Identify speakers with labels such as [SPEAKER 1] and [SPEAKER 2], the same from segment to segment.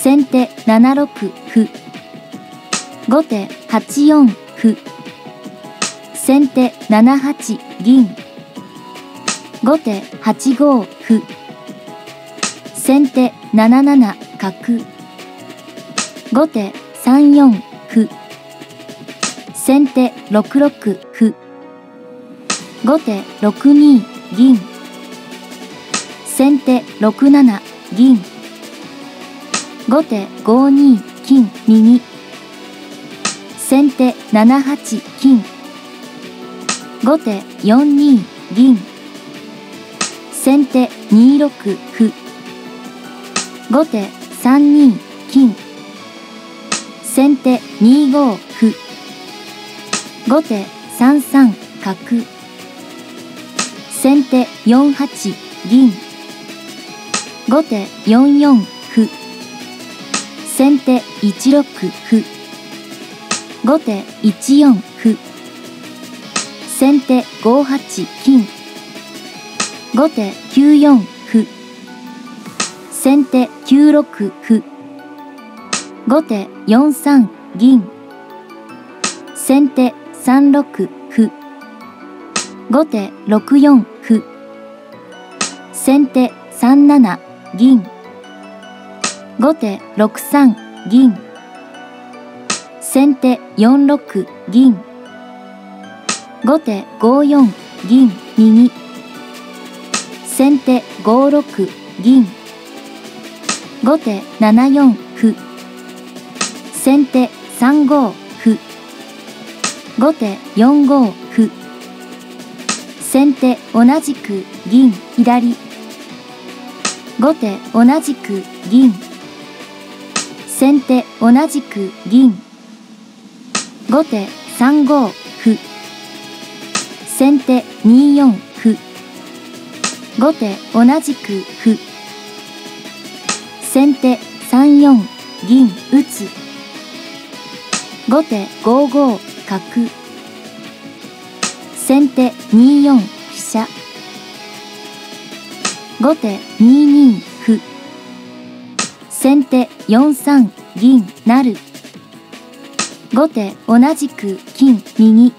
[SPEAKER 1] 先手7六歩。後手8四歩。先手7八銀。後手8五歩。先手7七角。後手3四歩。先手6六歩。後手6二銀。先手6七銀。後手5二金右。先手7八金。後手4二銀。先手2六歩。後手3二金。先手2五歩。後手3三角。先手4八銀。後手4四歩。先手1六歩。後手1四歩。先手5八金。後手9四歩。先手9六歩。後手4三銀。先手3六歩。後手6四歩。先手3七銀。後手6三銀。先手4六銀。後手5四銀右。先手5六銀。後手7四歩。先手3五歩。後手4五歩。先手同じく銀左。後手同じく銀。先手同じく銀。後手3五歩。先手2四歩。後手同じく歩。先手3四銀打つ。後手5五角。先手2四飛車。後手2二歩。先手4三銀成。後手同じく金右。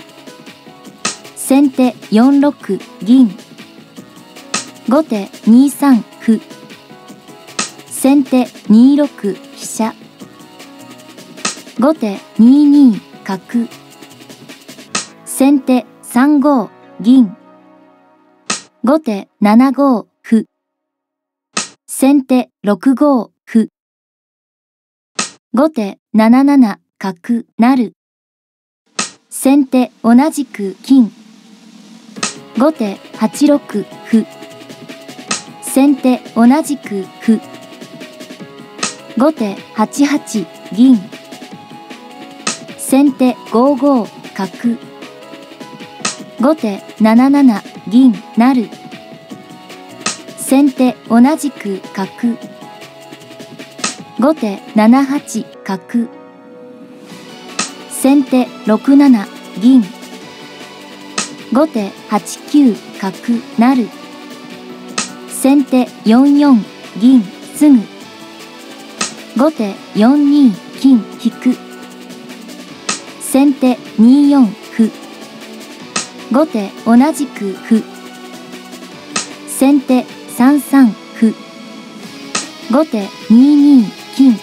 [SPEAKER 1] 先手4六銀。後手2三歩。先手2六飛車。後手2二角。先手3五銀。後手7五歩。先手6五歩。後手7七角成。先手同じく金。後手8六歩。先手同じく歩。後手8八銀。先手5五角。後手7七銀成。先手同じく角。後手7八角。先手6七銀。後手8九角成。先手4四銀すぐ。後手4二金引く。先手2四歩。後手同じく歩。先手3三歩。後手2二金。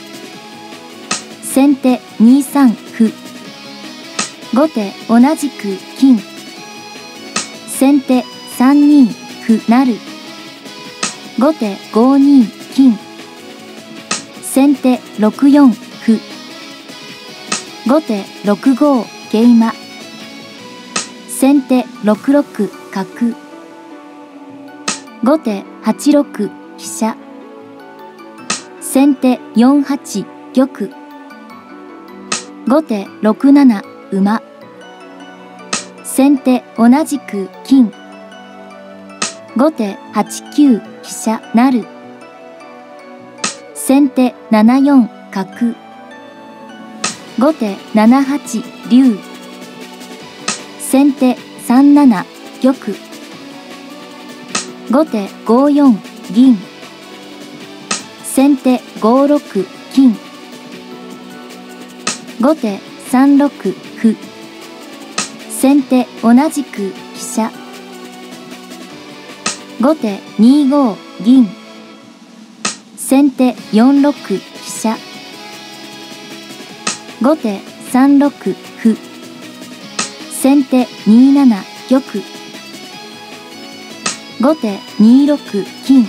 [SPEAKER 1] 先手2三歩。後手同じく金。先手3二歩成。後手5二金。先手6四歩。後手6五桂馬。先手6六角。後手8六飛車。先手4八玉。後手6七馬。先手同じく金。後手8九飛車成。先手7四角。後手7八竜。先手3七玉。後手5四銀。 先手5六金。後手3六歩。先手同じく飛車。後手2五銀。先手4六飛車。後手3六歩。先手2七玉。後手2六金。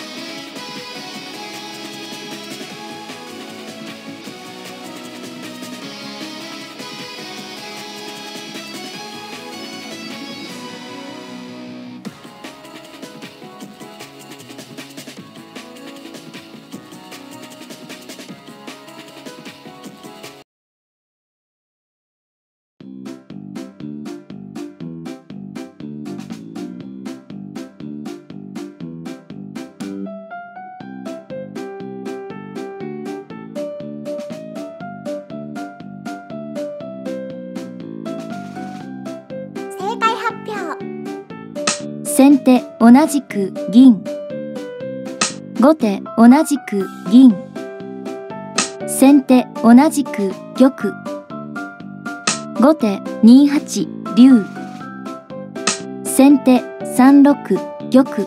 [SPEAKER 2] 正解発表。
[SPEAKER 1] 先手同じく銀。後手同じく銀。先手同じく玉。後手2八竜。先手3六玉。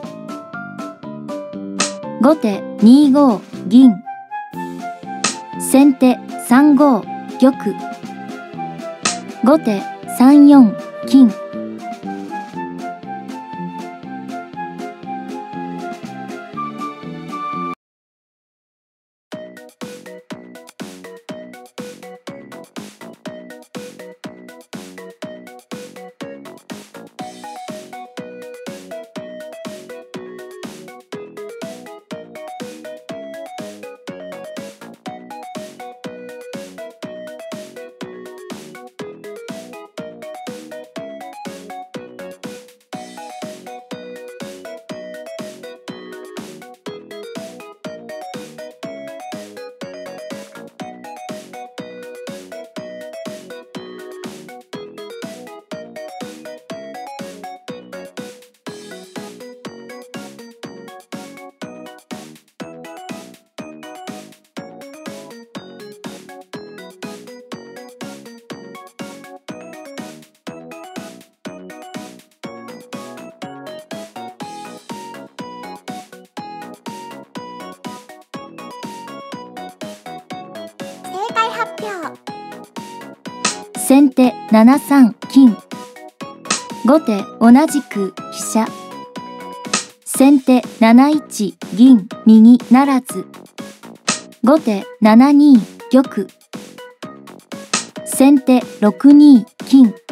[SPEAKER 1] 後手2五銀。先手3五玉。後手3四金。
[SPEAKER 2] 正解発表。
[SPEAKER 1] 先手7三金。後手同じく飛車。先手7一銀右ならず。後手7二玉。先手6二金。